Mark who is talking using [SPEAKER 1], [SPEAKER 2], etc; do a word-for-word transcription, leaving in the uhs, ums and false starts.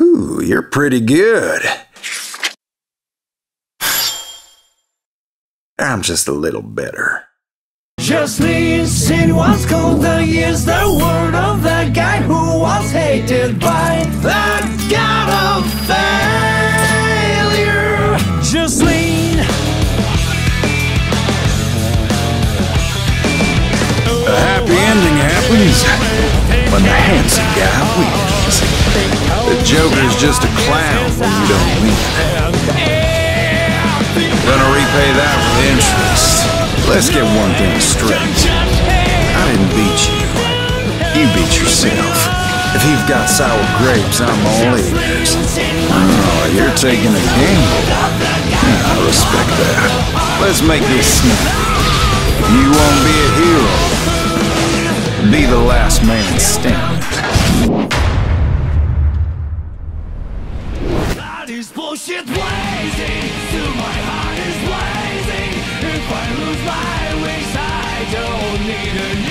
[SPEAKER 1] Ooh, you're pretty good. I'm just a little better.
[SPEAKER 2] Just listen what's called the years, the word of the guy who was hated by the god of failure. Just lean.
[SPEAKER 1] A happy ending happens when the handsome guy wins. The Joker's just a clown when you don't win. Gonna repay that with interest. Let's get one thing straight. I didn't beat you. You beat yourself. If you've got sour grapes, I'm all ears. Oh, you're taking a gamble. Yeah, I respect that. Let's make this snappy. You won't be a hero. Be the last man standing.
[SPEAKER 2] That is bullshit blazing. Still my heart is blazing. If I lose my wings, I don't need a